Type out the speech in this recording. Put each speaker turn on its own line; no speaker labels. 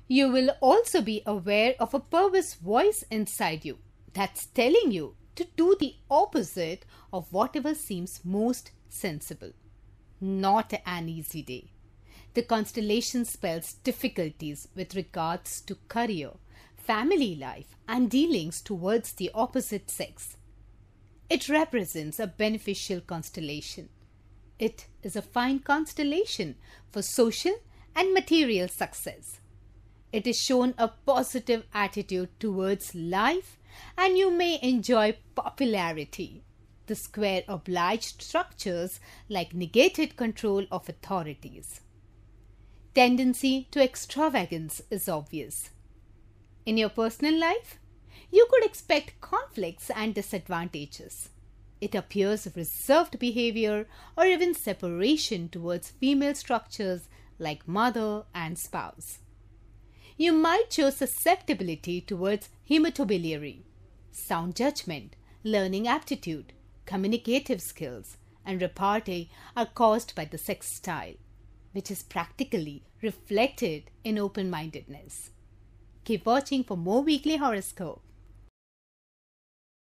You will also be aware of a perverse voice inside you that's telling you to do the opposite of whatever seems most sensible. Not an easy day. The constellation spells difficulties with regards to career, family life, and dealings towards the opposite sex. It represents a beneficial constellation. It is a fine constellation for social and material success. It is shown a positive attitude towards life and you may enjoy popularity. The square obliged structures like negated control of authorities. Tendency to extravagance is obvious. In your personal life, you could expect conflicts and disadvantages. It appears reserved behavior or even separation towards female structures like mother and spouse. You might show susceptibility towards hematobiliary. Sound judgment, learning aptitude, communicative skills, and repartee are caused by the sex style, which is practically reflected in open-mindedness. Keep watching for more weekly horoscope.